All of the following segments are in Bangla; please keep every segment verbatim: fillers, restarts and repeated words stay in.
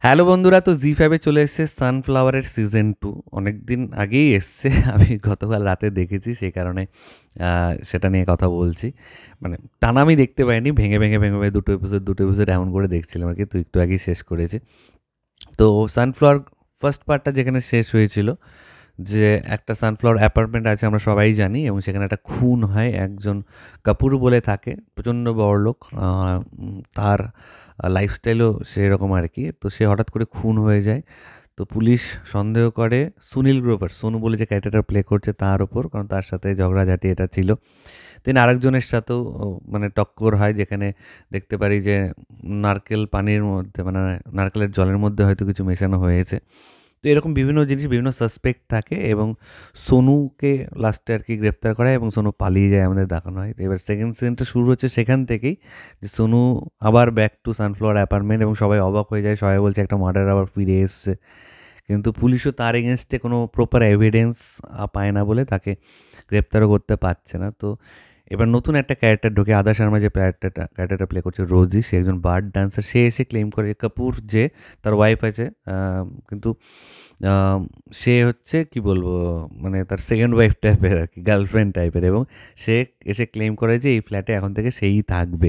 হ্যালো বন্ধুরা, তো জি ফাইভে চলে এসেছে সানফ্লাওয়ারের সিজন টু। অনেক দিন আগেই এসছে, আমি গতকাল রাতে দেখেছি, সেই কারণে আহ, সেটা নিয়ে কথা বলছি। মানে টানা আমি দেখতে পাইনি, ভেঙে ভেঙে ভেঙে ভেঙে দুটো এপিসোড দুটো এপিসোড এমন করে দেখছিলাম আর কি। তো একটু আগেই শেষ করেছি। তো সানফ্লাওয়ার ফার্স্ট পার্টটা যেখানে শেষ হয়েছিল, যে একটা সানফ্লাওয়ার অ্যাপার্টমেন্ট আছে আমরা সবাই জানি, এবং সেখানে একটা খুন হয়। একজন কাপুর বলে থাকে, প্রচণ্ড বড়লোক, আহ, উম, তার লাইফস্টাইলও সেরকম আর কি। তো সে হঠাৎ করে খুন হয়ে যায়। তো পুলিশ সন্দেহ করে সুনীল গ্রোভার, সোনু বলে যে ক্যারেক্টারটা প্লে করছে তার ওপর, কারণ তার সাথে ঝগড়াঝাটি এটা ছিল। দেন আরেকজনের সাথেও ও, মানে টক্কর হয়, যেখানে দেখতে পারি যে নারকেল পানির মধ্যে, মানে নারকেলের জলের মধ্যে হয়তো কিছু মেশানো হয়েছে। তো এরকম বিভিন্ন জিনিস, বিভিন্ন সাসপেক্ট থাকে, এবং সোনুকে লাস্টে আর কি গ্রেপ্তার করা হয় এবং সোনু পালিয়ে যায়, আমাদের দেখানো হয়। তো এবার সেকেন্ড সিজনটা শুরু হচ্ছে সেখান থেকেই, যে সোনু আবার ব্যাক টু সানফ্লাওয়ার অ্যাপার্টমেন্ট, এবং সবাই অবাক হয়ে যায়, সবাই বলছে একটা মার্ডার আবার ফিরে এসছে। কিন্তু পুলিশও তার এগেনস্টে কোনো প্রপার এভিডেন্স পায় না বলে তাকে গ্রেপ্তারও করতে পারছে না। তো এবার নতুন একটা ক্যারেক্টার ঢোকে, আদা শর্মা যে ক্যারেক্টারটা ক্যারেক্টারটা প্লে করছে রোজি, সে একজন বার্ড ডান্সার। সে এসে ক্লেম করে কাপুর যে তার ওয়াইফ আছে, আহ, কিন্তু আম, সে হচ্ছে কি বলবো, মানে তার সেকেন্ড ওয়াইফ টাইপের আর কি, গার্লফ্রেন্ড টাইপের। এবং সে এসে ক্লেম করে যে এই ফ্ল্যাটে এখন থেকে সেই থাকবে।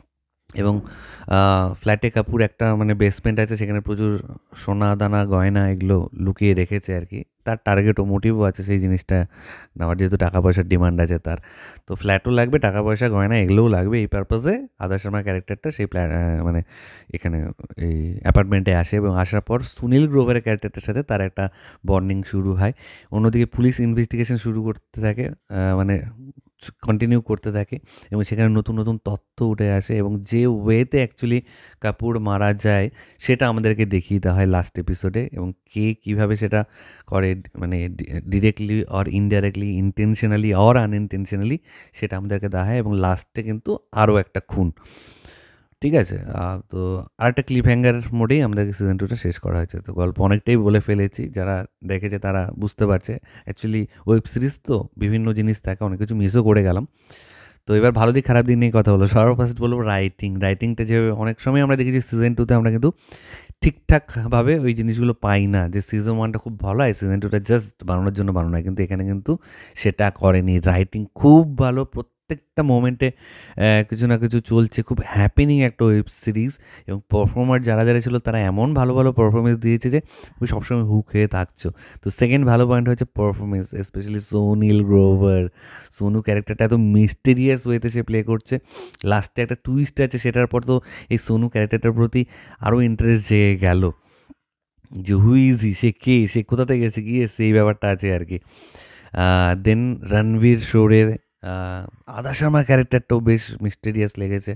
এবং ফ্ল্যাটে কাপুর একটা মানে বেসমেন্ট আছে, সেখানে প্রচুর সোনা দানা গয়না এগুলো লুকিয়ে রেখেছে আর কি। তার টার্গেট ও মোটিভও আছে সেই জিনিসটা নেওয়ার, যেহেতু টাকা পয়সার ডিমান্ড আছে তার। তো ফ্ল্যাটও লাগবে, টাকা পয়সা গয়না এগুলোও লাগবে। এই পারপাসে আদার শর্মা ক্যারেক্টারটা সেই ফ্ল্যাট, মানে এখানে এই অ্যাপার্টমেন্টে আসে, এবং আসার পর সুনীল গ্রোভারের ক্যারেক্টারটার সাথে তার একটা বন্ডিং শুরু হয়। অন্যদিকে পুলিশ ইনভেস্টিগেশন শুরু করতে থাকে, আহ, মানে কন্টিনিউ করতে থাকে, এবং সেখানে নতুন নতুন তথ্য উঠে আসে, এবং যে ওয়েতে অ্যাকচুয়ালি কাপুর মারা যায় সেটা আমাদেরকে দেখিয়ে দেওয়া হয় লাস্ট এপিসোডে। এবং কে কীভাবে সেটা করে, মানে directly or indirectly, intentionally or unintentionally, সেটা আমাদেরকে দেওয়া হয়। এবং লাস্টে কিন্তু আরও একটা খুন, ঠিক আছে। আহ, তো আরেকটা ক্লিপ হ্যাঙ্গার মোডেই আমাদেরকে সিজন টুটা শেষ করা হয়েছে। তো গল্প অনেকটাই বলে ফেলেছি, যারা দেখেছে তারা বুঝতে পারছে। অ্যাকচুয়ালি ওয়েব সিরিজ তো বিভিন্ন জিনিস থাকে, অনেক কিছু মিসও করে গেলাম। তো এবার ভালো দিক খারাপ দিক নিয়ে কথা হলো। সবার ফার্স্ট বলবো রাইটিং। রাইটিংটা যেভাবে অনেক সময় আমরা দেখেছি সিজন টুতে, আমরা কিন্তু ঠিকঠাকভাবে ওই জিনিসগুলো পাই না, যে সিজন ওয়ানটা খুব ভালো হয়, সিজন টুটা জাস্ট বানানোর জন্য বানানো হয়, কিন্তু এখানে কিন্তু সেটা করেনি। রাইটিং খুব ভালো, প্রত্যেকটা মোমেন্টে কিছু না কিছু চলছে, খুব হ্যাপেনিং একটা ওয়েব সিরিজ। এবং পারফর্মার যারা যারা ছিল তারা এমন ভালো ভালো পারফরমেন্স দিয়েছে যে তুমি সবসময় হুক হয়ে থাকছো। তো সেকেন্ড ভালো পয়েন্ট হচ্ছে পারফরমেন্স, স্পেশালি সোনীল গ্রোভার। সোনু ক্যারেক্টারটা এত মিস্টেরিয়াস ওয়েতে সে প্লে করছে। লাস্টে একটা টুইস্ট আছে, সেটার পর তো এই সোনু ক্যারেক্টারটার প্রতি আরও ইন্টারেস্ট জেগে গেল, যে হু ইজ হি, সে কে, সে কোথা থেকে গেছে, গিয়ে সেই ব্যাপারটা আছে আর কি। দেন রণবীর শোরের আদা শর্মা ক্যারেক্টারটাও বেশ মিস্টেরিয়াস লেগেছে।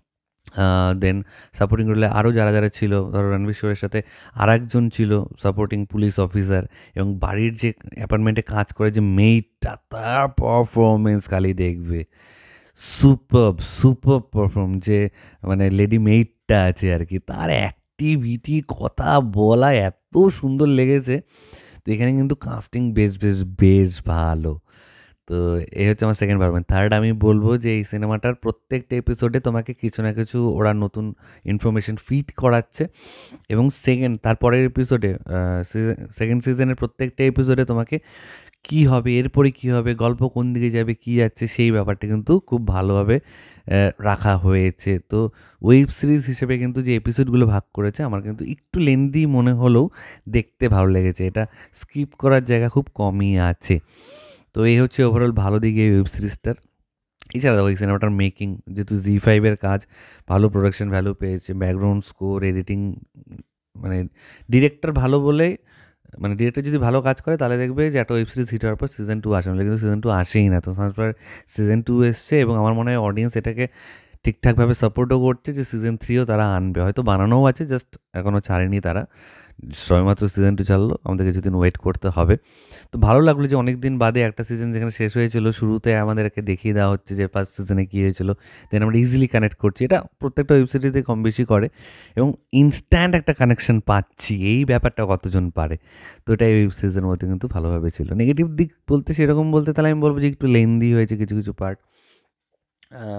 দেন সাপোর্টিং রোলে আরও যারা যারা ছিল, ধরো রণবীর শোরের সাথে আর একজন ছিল সাপোর্টিং পুলিশ অফিসার, এবং বাড়ির যে অ্যাপার্টমেন্টে কাজ করে যে মেয়েটা, তার পারফরমেন্স খালি দেখবে, সুপার সুপার পারফর্ম। যে মানে লেডি মেইডটা আছে আর কি, তার অ্যাক্টিভিটি, কথা বলা এত সুন্দর লেগেছে। তো এখানে কিন্তু কাস্টিং বেশ বেশ বেশ ভালো। তো এই হচ্ছে আমার সেকেন্ড পারফরমেন্স। থার্ড আমি বলবো যে এই সিনেমাটার প্রত্যেকটা এপিসোডে তোমাকে কিছু না কিছু ওরা নতুন ইনফরমেশন ফিড করাচ্ছে। এবং সেকেন্ড তারপরের এপিসোডে, সেকেন্ড সিজনের প্রত্যেকটা এপিসোডে তোমাকে কী হবে, এরপরে কী হবে, গল্প কোন দিকে যাবে, কী যাচ্ছে, সেই ব্যাপারটা কিন্তু খুব ভালোভাবে আহ, রাখা হয়েছে। তো ওয়েব সিরিজ হিসেবে কিন্তু যে এপিসোডগুলো ভাগ করেছে, আমার কিন্তু একটু লেন্দি মনে হলেও দেখতে ভালো লেগেছে। এটা স্কিপ করার জায়গা খুব কমই আছে। তো এই হচ্ছে ওভারঅল ভালো দিক এই ওয়েব সিরিজটার। এছাড়া দেখো এই সিনেমাটার মেকিং, যেহেতু জি ফাইভের কাজ, ভালো প্রোডাকশন ভ্যালু পেয়েছে, ব্যাকগ্রাউন্ড স্কোর, এডিটিং, মানে ডিরেক্টর ভালো বলে, মানে ডিরেক্টর যদি ভালো কাজ করে তাহলে দেখবে যে একটা ওয়েব সিরিজ হিট হওয়ার পর সিজন টু আসে, নাহলে কিন্তু সিজন টু আসেই না। তো সানফ্লাওয়ার সিজন টু এসছে, এবং আমার মনে হয় অডিয়েন্স এটাকে ঠিকঠাকভাবে সাপোর্টও করছে, যে সিজন থ্রিও তারা আনবে, হয়তো বানানোও আছে, জাস্ট এখনও ছাড়েনি তারা। সবেমাত্র সিজন টু চাললো, আমাদের কিছুদিন ওয়েট করতে হবে। তো ভালো লাগলো যে অনেক দিন বাদে একটা সিজন যেখানে শেষ হয়েছিল, শুরুতে আমাদেরকে দেখিয়ে দেওয়া হচ্ছে যে ফার্স্ট সিজনে কী হয়েছিল, দেন আমরা ইজিলি কানেক্ট করছি। এটা প্রত্যেকটা ওয়েবসাইটে কম বেশি করে, এবং ইনস্ট্যান্ট একটা কানেকশন পাচ্ছি, এই ব্যাপারটা কতজন পারে। তো এটা এই ওয়েব সিরিজের মধ্যে কিন্তু ভালোভাবে ছিল। নেগেটিভ দিক বলতে সেরকম বলতে তাহলে আমি বলবো যে একটু লেন্দি হয়েছে কিছু কিছু পার্ট,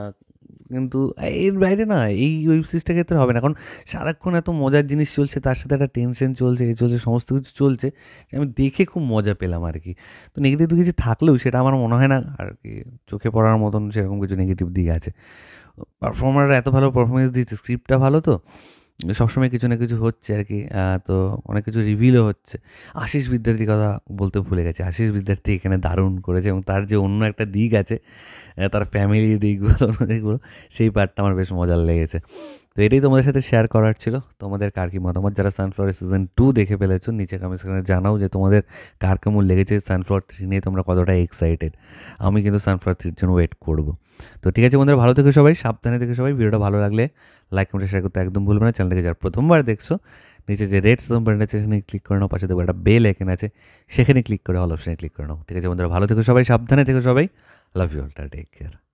কিন্তু এর বাইরে না এই ওয়েব সিরিজটার ক্ষেত্রে হবে না, কারণ সারাক্ষণ এত মজার জিনিস চলছে, তার সাথে একটা টেনশন চলছে, এ চলছে, সমস্ত কিছু চলছে, যে আমি দেখে খুব মজা পেলাম আর কি। তো নেগেটিভ দিক কিছু থাকলেও সেটা আমার মনে হয় না আর কি চোখে পড়ার মতন সেরকম কিছু নেগেটিভ দিক আছে। পারফর্মাররা এত ভালো পারফরমেন্স দিয়েছে, স্ক্রিপ্টটা ভালো, তো সবসময় কিছু না কিছু হচ্ছে আর কি। আহ, তো অনেক কিছু রিভিলও হচ্ছে। আশিস বিদ্যার্থীর কথা বলতে ভুলে গেছি, আশিস বিদ্যার্থী এখানে দারুণ করেছে, এবং তার যে অন্য একটা দিক আছে, আহ, তার ফ্যামিলি দিকগুলো অন্য দিকগুলো, সেই পার্টটা আমার বেশ মজার লেগেছে। তো এটাই তোমাদের সাথে শেয়ার করার ছিল। তোমাদের কার কি মতামত, যারা সানফ্লাওয়ার সিজন টু দেখে ফেলেছো নিচে কমেন্ট সেকশনে জানাও যে তোমাদের কার কেমন লেগেছে, সানফ্লাওয়ার থ্রি নিয়ে তোমরা কতটা এক্সাইটেড। আমি কিন্তু সানফ্লাওয়ার থ্রির জন্য ওয়েট করবো। তো ঠিক আছে বন্ধুরা, ভালো থেকো সবাই, সাবধানে থেকো সবাই। ভিডিওটা ভালো লাগলে লাইক কমেন্ট শেয়ার করতে একদম ভুলবে না। চ্যানেলটাকে যারা প্রথমবার দেখছো, নিচে যে রেড সাবস্ক্রাইব বাটন আছে সেখানে ক্লিক করে নাও, পাশে দেখো একটা বেল আইকন আছে, সেখানে ক্লিক করে অল অপশনে ক্লিক করে নাও। ঠিক আছে বন্ধুরা, ভালো থেকো সবাই, সাবধানে থেকো সবাই। Love you all, take care.